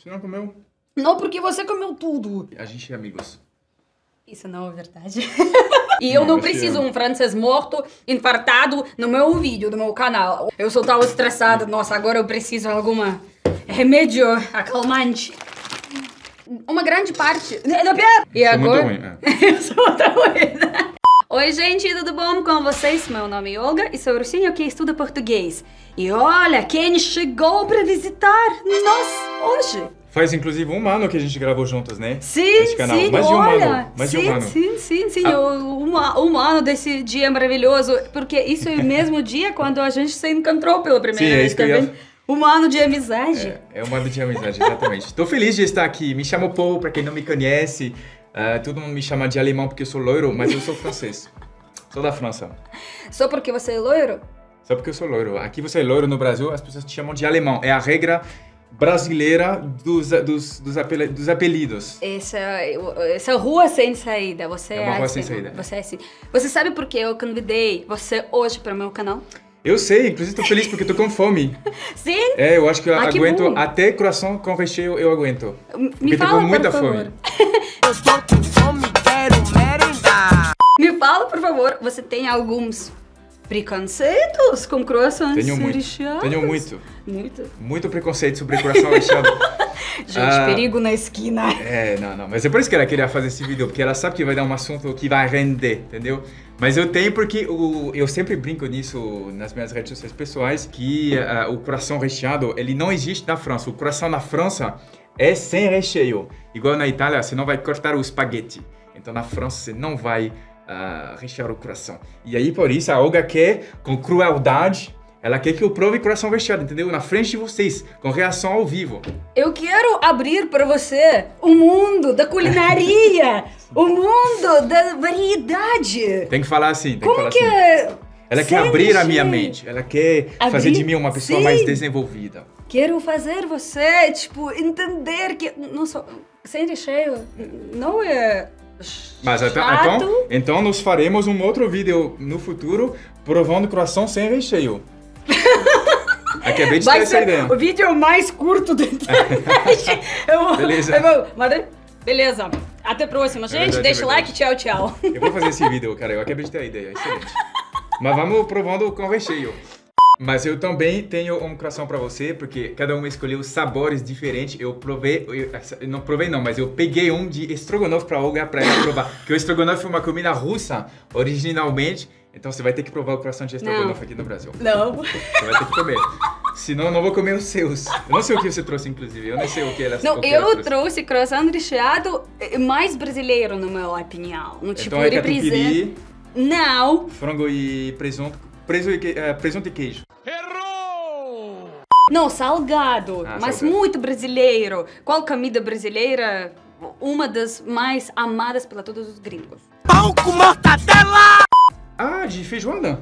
Você não comeu? Não, porque você comeu tudo. A gente é amigos. Isso não é verdade. E eu não preciso um francês morto, infartado no meu vídeo, no meu canal. Eu só tava estressada. Nossa, agora eu preciso de algum remédio acalmante. Uma grande parte. E agora? Muito ruim, Eu sou outra ruim. Oi, gente, tudo bom com vocês? Meu nome é Olga e sou ursinho que estuda português. E olha quem chegou para visitar nós hoje. Faz inclusive um ano que a gente gravou juntos, né? Sim, nesse canal. sim, Mais de um ano. Mais de um ano. Sim. Um ano desse dia maravilhoso. Porque isso é o mesmo dia quando a gente se encontrou pela primeira vez, tá vendo? Um ano de amizade. É um ano de amizade, exatamente. Estou feliz de estar aqui. Me chamo Paul, para quem não me conhece. Todo mundo me chama de alemão porque eu sou loiro, mas eu sou francês. Sou da França. Só porque você é loiro? Só porque eu sou loiro. Aqui você é loiro no Brasil, as pessoas te chamam de alemão. É a regra brasileira dos apelidos. Essa rua sem saída. Você é uma rua sem saída. Você é assim. Você sabe por que eu convidei você hoje para o meu canal? Eu sei, inclusive estou feliz porque estou com fome. Sim? Eu acho que eu aguento até croissant com recheio, eu aguento. Me fala, tô com muita por favor. fome. Eu estou com fome, quero merendar. Me fala, por favor, você tem alguns preconceitos com croissants recheados? Tenho muito. Muito? Muito preconceito sobre croissant recheado. Gente, perigo na esquina. Não. Mas é por isso que ela queria fazer esse vídeo, porque ela sabe que vai dar um assunto que vai render, entendeu? Mas eu tenho porque eu sempre brinco nisso nas minhas redes sociais pessoais, que o croissant recheado, ele não existe na França. O croissant na França é sem recheio. Igual na Itália, você não vai cortar o espaguete. Então na França você não vai rechear o croissant. E aí por isso a Olga quer, com crueldade, ela quer que eu prove croissant recheado, entendeu? Na frente de vocês, com reação ao vivo. Eu quero abrir para você o mundo da culinaria, o mundo da variedade. Tem que falar assim, Como que é? Ela quer abrir a minha mente, ela quer fazer de mim uma pessoa mais desenvolvida. Quero fazer você, entender que sem recheio não é Mas então nós faremos um outro vídeo no futuro provando croissant sem recheio. Acabei de ter essa ideia. O vídeo mais curto da internet. Beleza. Beleza. Até a próxima, gente. Deixa o like. Tchau, tchau. Eu vou fazer esse vídeo, cara. Eu acabei de ter a ideia. Excelente. Mas vamos provando com recheio. Mas eu também tenho um croissant para você, porque cada um escolheu sabores diferentes. Eu não provei não, mas eu peguei um de estrogonofe para Olga para ela provar. Porque o estrogonofe é uma comida russa, originalmente. Então você vai ter que provar o croissant de estrogonofe aqui no Brasil. Não. Você vai ter que comer. Senão eu não vou comer os seus. Eu não sei o que você trouxe, inclusive. Eu não sei o que ela Não, eu trouxe croissant recheado mais brasileiro, na minha opinião. Então é catupiry, não. Frango e presunto. Presunto e queijo. Errou! Não, salgado, mas salgado. muito brasileiro. Qual comida brasileira? Uma das mais amadas por todos os gringos. Pão com mortadela! De feijoada?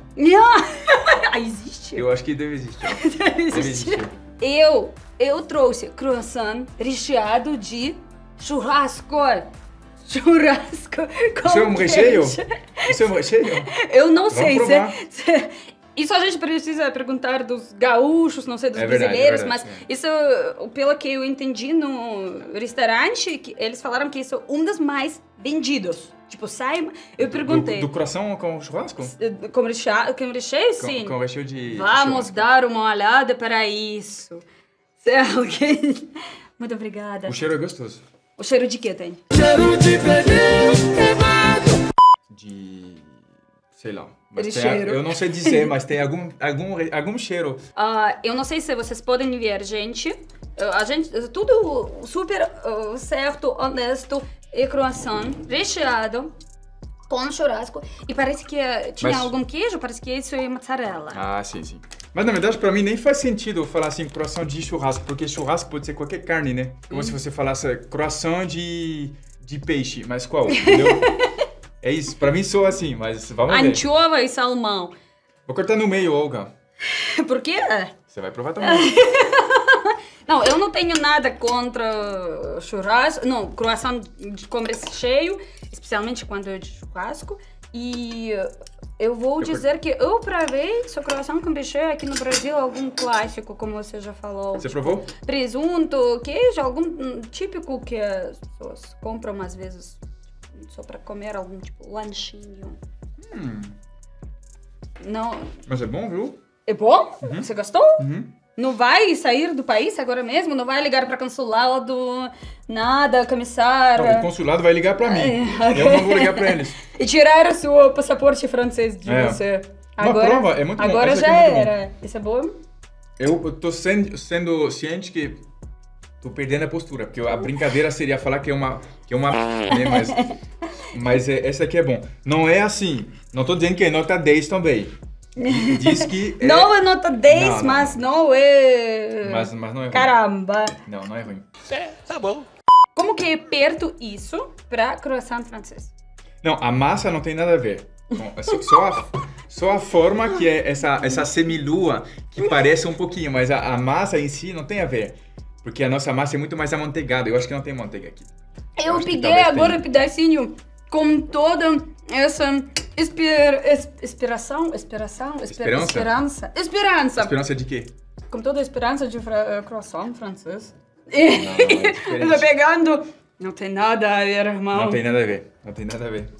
Existe? Eu acho que deve existir. Deve existir. Eu trouxe croissant recheado de churrasco. Churrasco com Isso é um recheio? queijo. Isso é um recheio? Eu não sei. provar. Isso a gente precisa perguntar dos gaúchos, não sei, dos brasileiros, mas isso, pelo que eu entendi no restaurante, eles falaram que isso é um dos mais vendidos. Eu perguntei. Do croissant com churrasco? Com recheio, sim. Com recheio de Vamos churrasco. dar uma olhada para isso. Certo? Muito obrigada. O cheiro é gostoso. O cheiro de quê tem? Cheiro de pneu queimado. De... sei lá. Mas cheiro. Eu não sei dizer, mas tem algum cheiro. Eu não sei se vocês podem ver, gente. A gente, tudo super certo, honesto. E croissant recheado com churrasco. E parece que tinha algum queijo, parece que isso é mozzarella. Sim. Mas na verdade, pra mim, nem faz sentido falar assim, croissant de churrasco, porque churrasco pode ser qualquer carne, né? Como se você falasse croissant de peixe, mas qual, entendeu? É isso, pra mim sou assim, mas vamos ver. Anchova e salmão. Vou cortar no meio, Olga. Por quê? Você vai provar também. Não, eu não tenho nada contra churrasco, não, croissant com recheio, especialmente quando é de churrasco. E eu vou dizer que eu provei seu croissant com recheio aqui no Brasil, algum clássico, como você já falou. Você provou? Presunto, queijo, algum típico que as pessoas compram às vezes só pra comer algum tipo lanchinho. Não. Mas é bom, viu? É bom? Você gostou? Uhum. Não vai sair do país agora mesmo? Não vai ligar para consulado, nada, comissário? Não, o consulado vai ligar pra mim. Eu não vou ligar pra eles. E tirar o seu passaporte francês de você. Uma prova, é muito bom. Agora Essa já aqui é muito era. Isso é bom? Eu tô sendo ciente que tô perdendo a postura, porque a brincadeira seria falar que é uma né? Mas essa aqui é bom. Não é assim, não tô dizendo que é nota 10 também. Diz que não é nota 10, não. mas não é... Mas não é ruim. Caramba. Não é ruim. Tá bom. Como que é perto isso pra croissant francês? Não, a massa não tem nada a ver. Bom, só a forma que é essa semilua que parece um pouquinho, mas a massa em si não tem a ver. Porque a nossa massa é muito mais amanteigada. Eu acho que não tem manteiga aqui. Eu peguei agora um pedacinho com toda essa esperança. Esperança de quê? Com toda a esperança de croissant francês. Não, é diferente. Eu tô pegando. Não tem nada a ver, irmão. Não tem nada a ver. Não tem nada a ver.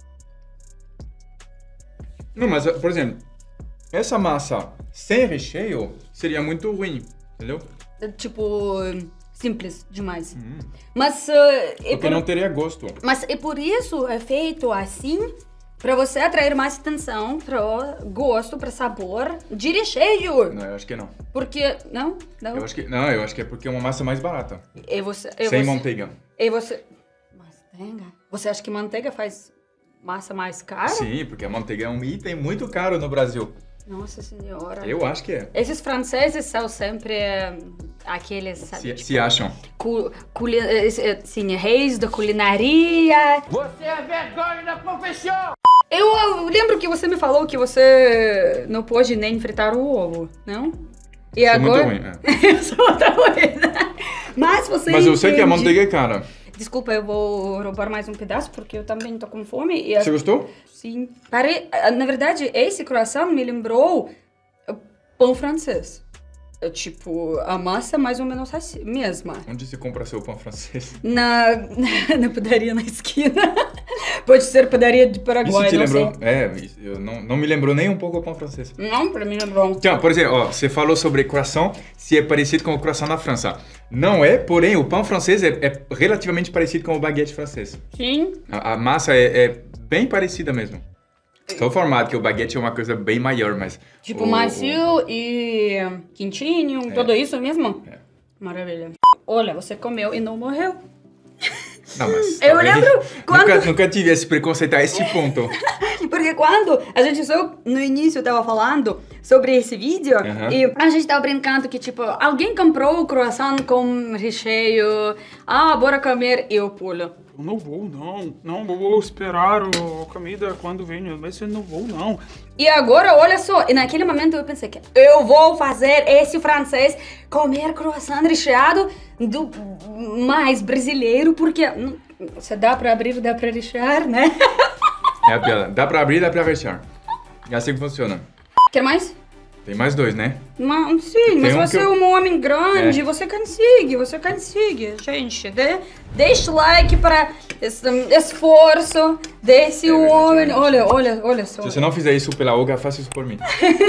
Não, mas, por exemplo, essa massa sem recheio seria muito ruim, entendeu? Tipo, simples demais. Mas Porque não teria gosto. Mas é por isso é feito assim, pra você atrair mais atenção pro gosto, pro sabor de recheio. Não, eu acho que não. Porque não. Eu acho que é porque é uma massa mais barata. Sem manteiga. E você manteiga? Você acha que manteiga faz massa mais cara? Sim, porque a manteiga é um item muito caro no Brasil. Nossa senhora. Eu acho que é. Esses franceses são sempre aqueles, sabe? Se acham. Sim, reis da culinaria. Você é vergonha da profissão! Eu lembro que você me falou que você não pode nem fritar o ovo, não? E Isso agora... é muito ruim. Eu sou outra coisa. Mas você Mas eu sei que a entende. manteiga é cara. Desculpa, eu vou roubar mais um pedaço porque eu também tô com fome. E Você gostou? Sim. Na verdade, esse croissant me lembrou pão francês. É tipo, a massa mais ou menos assim, mesma. Onde se compra seu pão francês? Na padaria na esquina. Pode ser padaria de Paraguai, Isso te não lembrou? sei. Eu não me lembrou nem um pouco o pão francês. Não, pra mim lembrou. Então, por exemplo, ó, você falou sobre croissant, se é parecido com o croissant na França. Não é, porém, o pão francês é relativamente parecido com o baguete francês. Sim. A massa é bem parecida mesmo. Só o formato, que o baguete é uma coisa bem maior, mas... Tipo, macio e quentinho, tudo isso mesmo? É. Maravilha. Olha, você comeu e não morreu. Não, mas... Eu talvez- lembro quando... Nunca tive esse preconceito a esse ponto. Porque quando a gente só no início tava falando sobre esse vídeo e a gente tava brincando que, tipo, alguém comprou o croissant com recheio, bora comer, e eu pulo. Eu não vou, não. Não vou esperar a comida quando venha, mas eu não vou, não. E agora, olha só, e naquele momento eu pensei que eu vou fazer esse francês comer croissant recheado do mais brasileiro, porque se dá pra abrir, dá pra rechear, né? É a piada. Dá pra abrir, dá pra fechar. É assim que funciona. Quer mais? Tem mais dois, né? Mas, sim, mas um você que é eu- um homem grande, É. você consegue, gente. Deixa o like para esse esforço desse É verdade, homem. é verdade. Olha só. Se você não fizer isso pela Olga, faça isso por mim.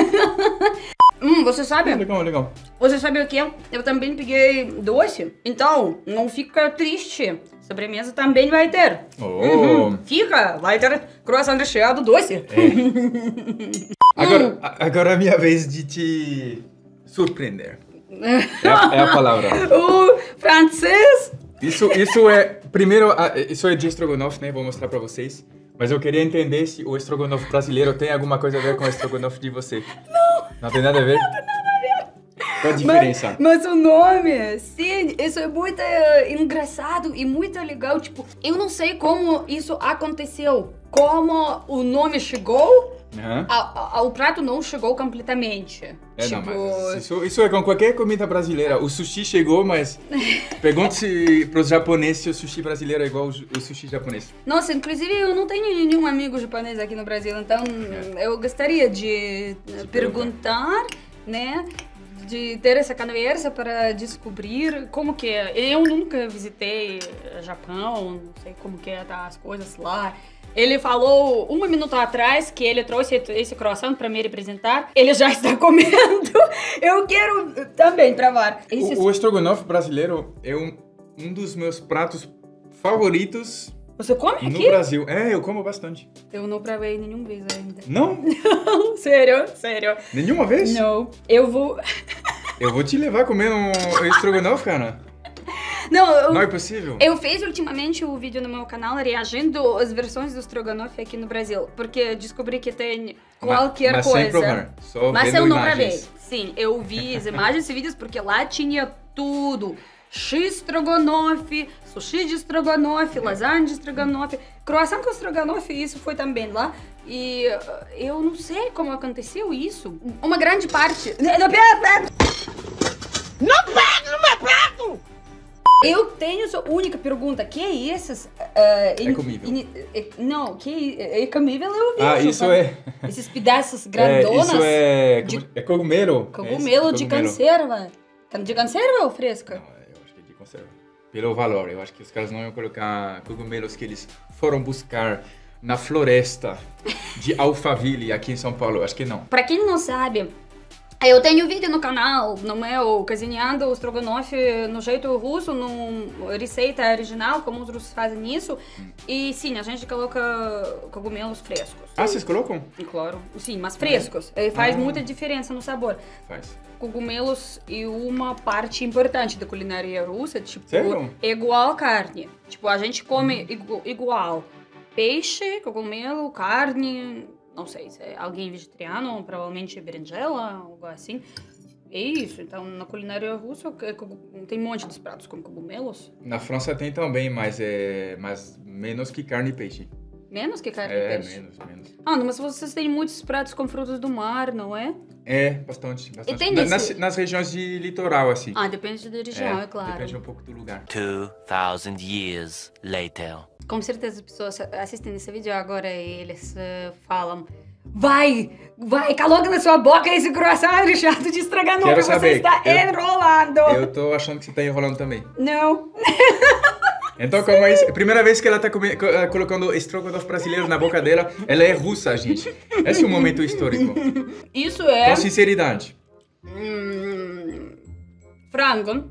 Você sabe? Legal. Você sabe o que? Eu também peguei doce. Então, não fica triste. Sobremesa também vai ter. Oh. Vai ter croissant recheado doce. Agora é a minha vez de te surpreender. É a palavra. O francês. Isso é... Primeiro, isso é de estrogonofe, né? Vou mostrar pra vocês. Mas eu queria entender se o estrogonofe brasileiro tem alguma coisa a ver com o estrogonofe de você. Não tem nada a ver? Qual a diferença? Mas o nome, sim, isso é muito engraçado e muito legal. Tipo, eu não sei como isso aconteceu. Como o nome chegou Aham. O prato não chegou completamente. Não, mas isso é com qualquer comida brasileira. O sushi chegou, mas pergunte para os japoneses se o sushi brasileiro é igual o sushi japonês. Nossa, inclusive eu não tenho nenhum amigo japonês aqui no Brasil, então eu gostaria de perguntar, né? De ter essa conversa para descobrir como que é. Eu nunca visitei Japão, não sei como que é as coisas lá. Ele falou 1 minuto atrás que ele trouxe esse croissant para me representar. Ele já está comendo. Eu quero também provar. O estrogonofe brasileiro é um dos meus pratos favoritos. Você come aqui? No Brasil. Eu como bastante. Eu não provei nenhuma vez ainda. Não? Não, sério. Nenhuma vez? Não. Eu vou te levar a comer um estrogonofe, cara. Não é possível? Eu fiz ultimamente um vídeo no meu canal reagindo às versões do estrogonofe aqui no Brasil, porque descobri que tem qualquer mas coisa. Sem provar, só mas vendo eu não imagens. provei. Sim, eu vi as imagens e vídeos porque lá tinha tudo. X-estrogonofe, sushi de estrogonofe, lasanha de estrogonofe, croissant com estrogonofe, isso foi também lá. E eu não sei como aconteceu isso. Uma grande parte... Não pega no meu prato! Eu tenho só única pergunta, que é esses... é comível. Não, que é comível eu vejo. Isso é... Esses pedaços grandonas. Isso é cogumelo. Cogumelo de conserva. De conserva ou fresca? Não, eu acho que é de conserva. Pelo valor, eu acho que os caras não iam colocar cogumelos que eles foram buscar na floresta de Alphaville, aqui em São Paulo. Eu acho que não. Pra quem não sabe... Eu tenho vídeo no canal, no meu, cozinhando o estrogonofe no jeito russo, numa receita original, como os russos fazem isso. E sim, a gente coloca cogumelos frescos. Vocês colocam? Claro, sim, mas frescos. Faz muita diferença no sabor. Faz. Cogumelos é uma parte importante da culinária russa, tipo, Sério? igual carne. Tipo, a gente come igual peixe, cogumelo, carne... Não sei, se é alguém vegetariano, provavelmente berinjela, algo assim. É isso, então na culinária russa tem um monte de pratos com cogumelos. Na França tem também, mas menos que carne e peixe. Menos que carne e peixe? Menos. Mas vocês têm muitos pratos com frutos do mar, não é? Bastante. E tem nas regiões de litoral, assim. Depende da região, é claro. Depende um pouco do lugar. 2,000 years later. Com certeza as pessoas assistem esse vídeo agora e eles falam: Vai, coloca na sua boca esse croissant recheado de estrogonofe, Quero você saber, está enrolando. Eu tô achando que você tá enrolando também. Não. Então, como é isso? Primeira vez que ela tá colocando estrogonofe brasileiro na boca dela, ela é russa, gente. Esse é um momento histórico. Isso é... Com sinceridade. Frango.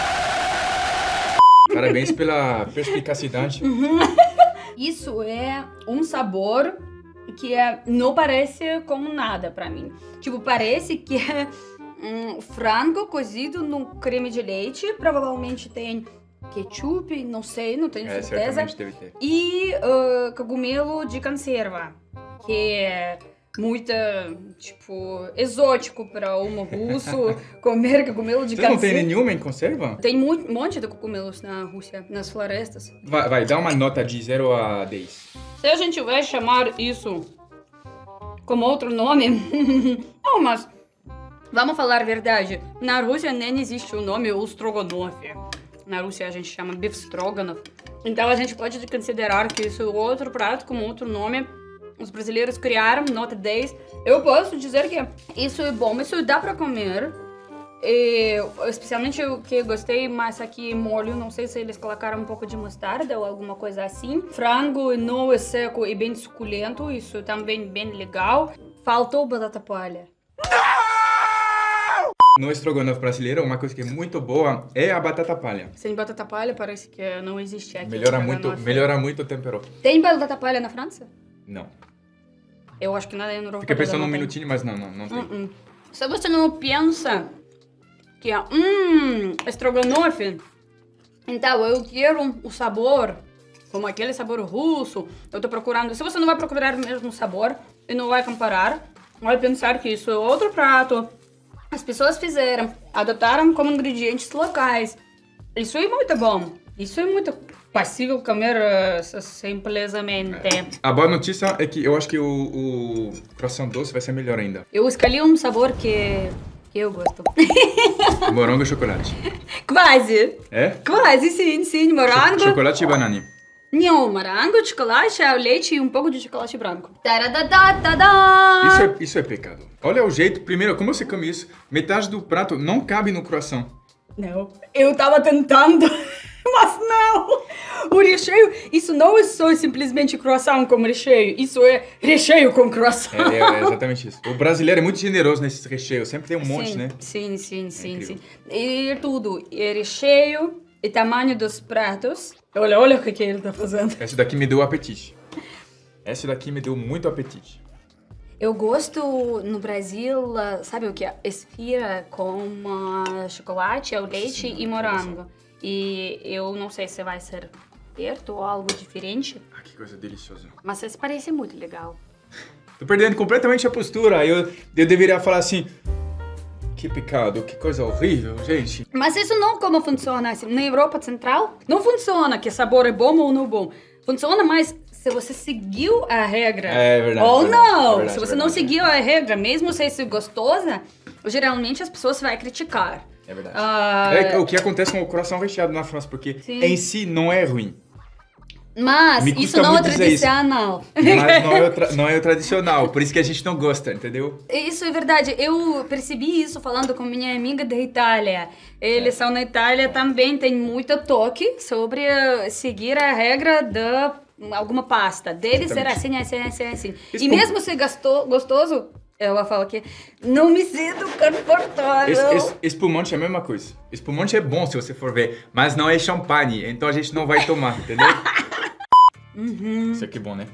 Parabéns pela perspicacidade. Isso é um sabor que não parece como nada pra mim. Tipo, parece que é frango cozido no creme de leite. Provavelmente tem ketchup, não sei, não tenho certeza. Certamente deve ter. E cogumelo de conserva, que é muito, tipo, exótico para um russo comer cogumelo de conserva. Você não tem nenhuma em conserva? Tem um monte de cogumelos na Rússia, nas florestas. Vai, dá uma nota de 0 a 10. Se a gente vai chamar isso como outro nome... Não, mas vamos falar a verdade. Na Rússia nem existe o nome Ostrogonofe. Na Rússia a gente chama Bifstroganov. Então a gente pode considerar que isso é outro prato com outro nome. Os brasileiros criaram, nota 10. Eu posso dizer que isso é bom, isso dá pra comer. E, especialmente o que eu gostei mais aqui, molho. Não sei se eles colocaram um pouco de mostarda ou alguma coisa assim. Frango não é seco e bem suculento, isso também bem legal. Faltou batata palha. No estrogonofe brasileiro, uma coisa que é muito boa é a batata palha. Sem batata palha parece que não existe aqui. Melhora muito o tempero. Tem batata palha na França? Não. Eu acho que nada no Fiquei pensando um minutinho, mas não tem. Se você não pensa que é estrogonofe, então eu quero o sabor, como aquele sabor russo, eu tô procurando. Se você não vai procurar o mesmo sabor e não vai comparar, vai pensar que isso é outro prato. As pessoas fizeram, adotaram como ingredientes locais. Isso é muito bom. Isso é muito possível comer simplesmente. A boa notícia é que eu acho que o croissant doce vai ser melhor ainda. Eu escolhi um sabor que eu gosto. Morango e chocolate. Quase. É? Quase, sim. Morango. Chocolate e banana. Não, morango, chocolate, ao leite e um pouco de chocolate branco. Taradadadada. Isso é pecado. Olha o jeito. Primeiro, como você come isso? Metade do prato não cabe no croissant. Não, eu tava tentando, mas não. O recheio, isso não é só simplesmente croissant com recheio, isso é recheio com croissant. É exatamente isso. O brasileiro é muito generoso nesses recheios, sempre tem um monte, Sim, né? Sim. E tudo, e recheio, e tamanho dos pratos. Olha o que ele tá fazendo. Esse daqui me deu apetite. Esse daqui me deu muito apetite. Eu gosto no Brasil, sabe o que? Esfirra com chocolate, ao leite e morango. E eu não sei se vai ser perto ou algo diferente. Ah, que coisa deliciosa. Mas isso parece muito legal. Tô perdendo completamente a postura. Eu deveria falar assim... Que pecado, que coisa horrível, gente. Mas isso não como funciona assim. Na Europa Central, não funciona que sabor é bom ou não bom. Funciona mais se você seguiu a regra. É verdade. Ou não. Verdade, se você não seguiu a regra, mesmo se é gostosa, geralmente as pessoas vão criticar. É verdade. É o que acontece com o croissant recheado na França, porque em si não é ruim. Mas isso não é tradicional. Mas não é o tradicional, por isso que a gente não gosta, entendeu? Isso é verdade. Eu percebi isso falando com minha amiga da Itália. Eles são na Itália também, tem muito toque sobre seguir a regra da alguma pasta. Deles era assim. E mesmo ser gostoso, ela fala que não me sinto confortável. Espumante é a mesma coisa. Espumante é bom se você for ver, mas não é champanhe, então a gente não vai tomar, entendeu? Isso aqui é bom, né?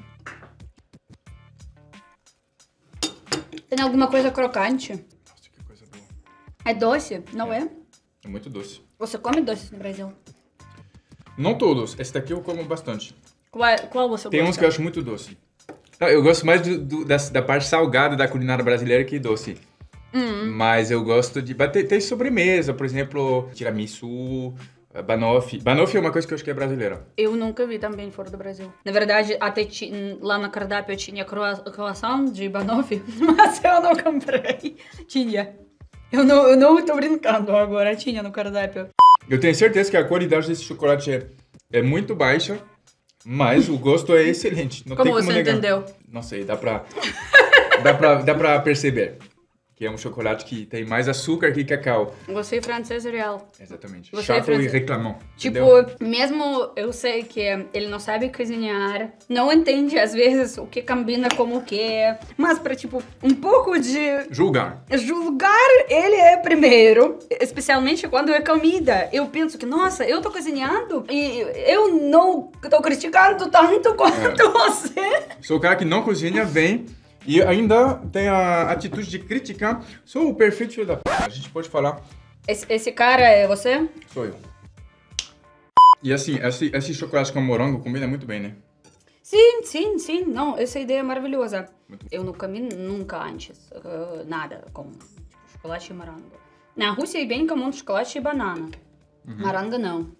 Tem alguma coisa crocante? Nossa, que coisa boa. É doce, não é? É muito doce. Você come doces no Brasil? Não todos. Esse daqui eu como bastante. Qual você Tem gosta? uns que eu acho muito doce. Eu gosto mais da parte salgada da culinária brasileira que doce. Mas eu gosto de... Tem sobremesa, por exemplo, tiramisu, banoffee. Banoffee é uma coisa que eu acho que é brasileira. Eu nunca vi também fora do Brasil. Na verdade, até lá na cardápio tinha croissant de banoffee, mas eu não comprei. Tinha. Eu não tô brincando agora, tinha no cardápio. Eu tenho certeza que a qualidade desse chocolate é muito baixa, mas o gosto é excelente. Não Como tem como você negar. entendeu? Não sei, dá pra perceber. Que é um chocolate que tem mais açúcar que cacau. Você é francês real. Exatamente. Você Chato é francês. e reclamão. Tipo, Entendeu? mesmo eu sei que ele não sabe cozinhar, não entende às vezes o que combina com o que, mas pra, tipo, um pouco de Julgar. julgar, ele é primeiro, especialmente quando é comida. Eu penso que, nossa, eu tô cozinhando e eu não tô criticando tanto quanto você. Sou o cara que não cozinha, vem e ainda tem a atitude de criticar. Sou o perfeito filho da p. A gente pode falar. Esse cara é você? Sou eu. E assim, esse chocolate com morango combina muito bem, né? Sim. Não, essa ideia é maravilhosa. Eu não comi nunca antes nada com tipo, chocolate e morango. Na Rússia é bem comum chocolate e banana. Morango não.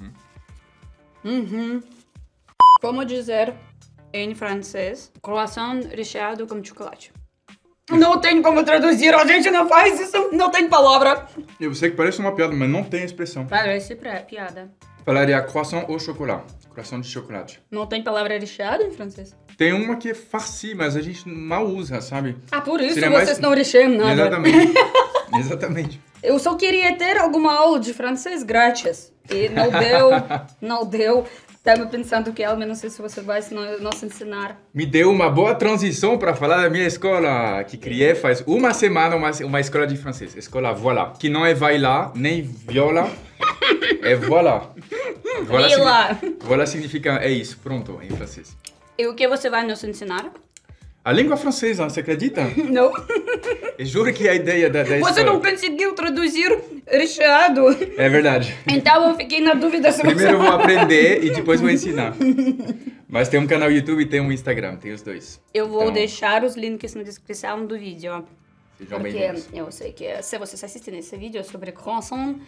Como dizer em francês croissant recheado com chocolate? Não tem como traduzir, a gente não faz isso, não tem palavra. Eu sei que parece uma piada, mas não tem expressão. Parece piada. Falaria croissant au chocolat. Croissant de chocolate. Não tem palavra recheado em francês? Tem uma que é farci, mas a gente mal usa, sabe? Ah, por isso Seria vocês mais- não recheiam nada. Exatamente. Exatamente. Eu só queria ter alguma aula de francês grátis. E não deu. Tava pensando que ela, não sei se você vai nos ensinar. Me deu uma boa transição para falar da minha escola, que criei faz uma semana uma escola de francês. Escola Voilà. Que não é vai lá, nem viola, é voilà. Vila. Voilà significa é isso, pronto, em francês. E o que você vai nos ensinar? A língua francesa, você acredita? Não. Eu juro que a ideia da escola... Você não conseguiu traduzir recheado. É verdade. Então eu fiquei na dúvida se Primeiro eu você... vou aprender e depois vou ensinar. Mas tem um canal YouTube e tem um Instagram, tem os dois. Eu vou Então, deixar os links na descrição do vídeo. Sejam Porque bem-vindos. eu sei que se vocês assistem esse vídeo sobre croissant,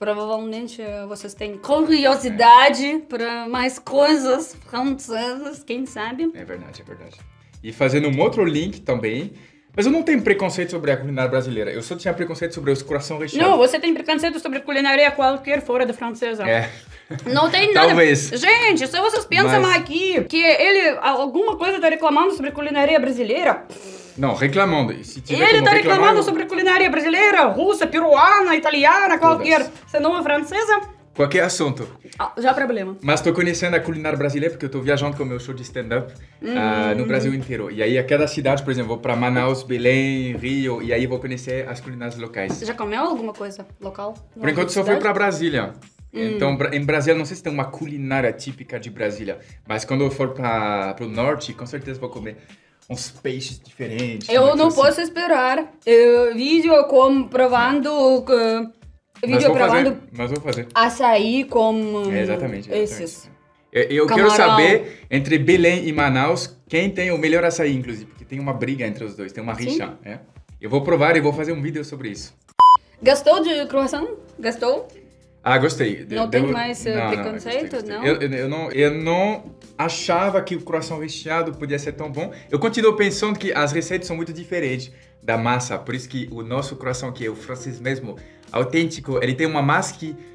Provavelmente vocês têm curiosidade para mais coisas francesas, quem sabe? É verdade, é verdade. E fazendo um outro link também, mas eu não tenho preconceito sobre a culinária brasileira, eu só tinha preconceito sobre os coração recheado. Não, você tem preconceito sobre culinária qualquer fora da francesa. É. Não tem nada. Talvez. Gente, se vocês pensam Mas- aqui que ele, alguma coisa tá reclamando sobre culinária brasileira, Não, reclamando. Se tiver ele como tá reclamar, reclamando eu- sobre culinária brasileira, russa, peruana, italiana, qualquer, se não é francesa, Qualquer assunto. já é problema. Mas estou conhecendo a culinária brasileira porque eu estou viajando com o meu show de stand-up no Brasil inteiro. E aí, a cada cidade, por exemplo, vou para Manaus, Belém, Rio, e aí vou conhecer as culinárias locais. Já comeu alguma coisa local? Por enquanto, só fui para Brasília. Então, em Brasília, não sei se tem uma culinária típica de Brasília, mas quando eu for para o norte, com certeza vou comer uns peixes diferentes. Eu uma não coisa assim. posso esperar. Vídeo provando. Mas vou fazer. Açaí com Exatamente. esses. Eu Camarão. quero saber, entre Belém e Manaus, quem tem o melhor açaí, inclusive, porque tem uma briga entre os dois, tem uma rixa. É. Eu vou provar e vou fazer um vídeo sobre isso. Gostou de croissant? Gostou? Ah, gostei. Não tem mais preconceito, gostei. não? Eu não achava que o croissant recheado podia ser tão bom. Eu continuo pensando que as receitas são muito diferentes da massa. Por isso que o nosso croissant, que é o francês mesmo, autêntico, ele tem uma massa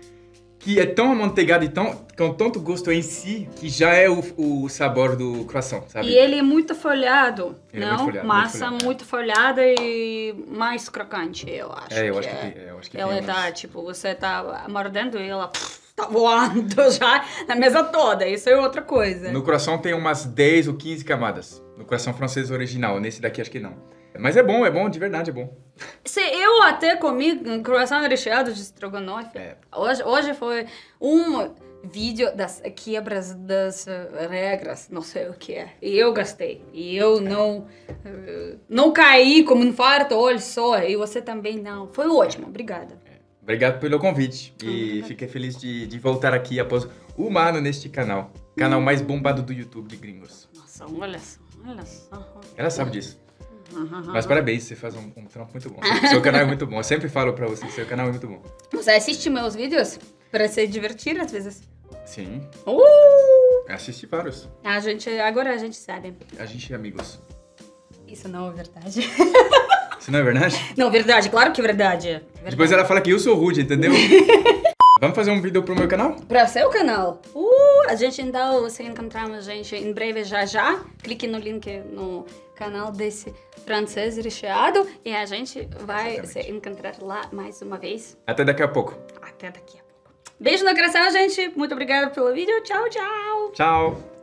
que é tão amanteigada e com tanto gosto em si, que já é o sabor do croissant, sabe? E ele é muito folhado, Ele é não? muito folhado, Massa muito muito folhada e mais crocante, eu acho. Eu acho que ela tem tá, umas- tipo, você tá mordendo e ela tá voando já na mesa toda. Isso é outra coisa. No croissant tem umas 10 ou 15 camadas. No croissant francês original, nesse daqui acho que não. Mas é bom, de verdade é bom. Eu até comi um croissant recheado de estrogonofe. É. Hoje foi um vídeo das quebras das regras, não sei o que é. E eu gostei. E eu não caí como um infarto, olha só. E você também não. Foi ótimo, obrigada. Obrigado pelo convite. E fiquei feliz de voltar aqui após um ano neste canal. Canal mais bombado do YouTube de gringos. Nossa, olha só, olha só. Ela sabe disso. Mas parabéns, você faz um trampo muito bom. Seu canal é muito bom. Eu sempre falo pra você, seu canal é muito bom. Você assiste meus vídeos para se divertir às vezes? Sim, Uh! assisti vários. Agora a gente sabe. A gente é amigos. Isso não é verdade. Isso não é verdade? Não, verdade, claro que é verdade. Depois ela fala que eu sou rude, entendeu? Vamos fazer um vídeo pro meu canal? Para seu canal. A gente então se encontramos, gente, em breve já. Clique no link no canal desse francês recheado e a gente vai se encontrar lá mais uma vez. Até daqui a pouco. Até daqui a pouco. Beijo no coração, gente. Muito obrigada pelo vídeo. Tchau, tchau. Tchau.